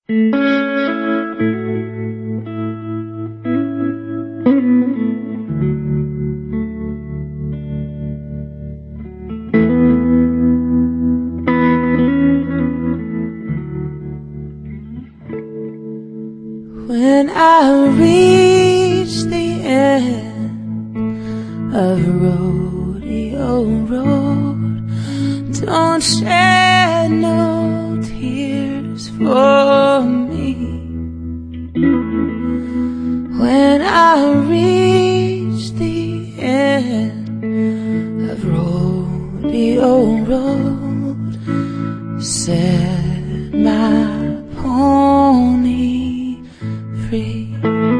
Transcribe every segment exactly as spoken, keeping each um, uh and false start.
When I reach the end of rodeo road, don't shed no tears for me. When I reach the end of rodeo road, set my pony free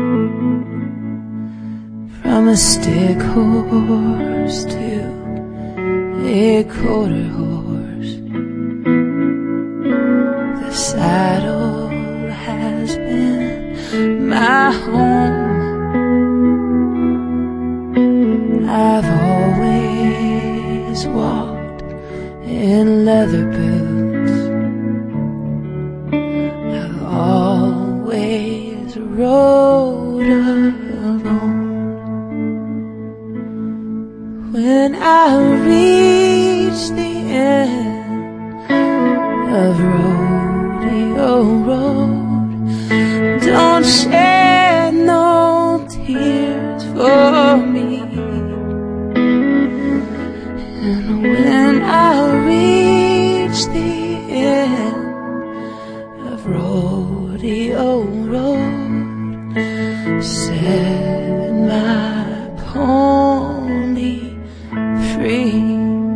from a stick horse to a quarter horse. The saddle has been my home. I've always walked in leather boots. I've always rode alone. When I reach the end of rodeo road, don't shed no tears for me. And when I reach the end of rodeo road, set my pony free.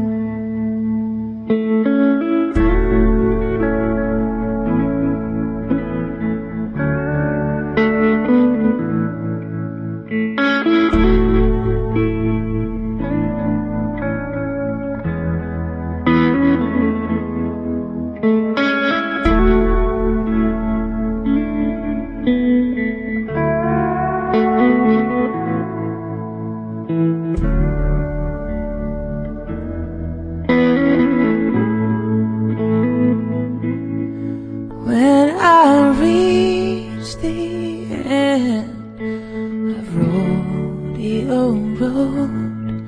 When I reach the end of rodeo road,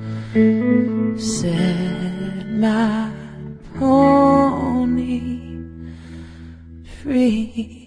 set my pony free.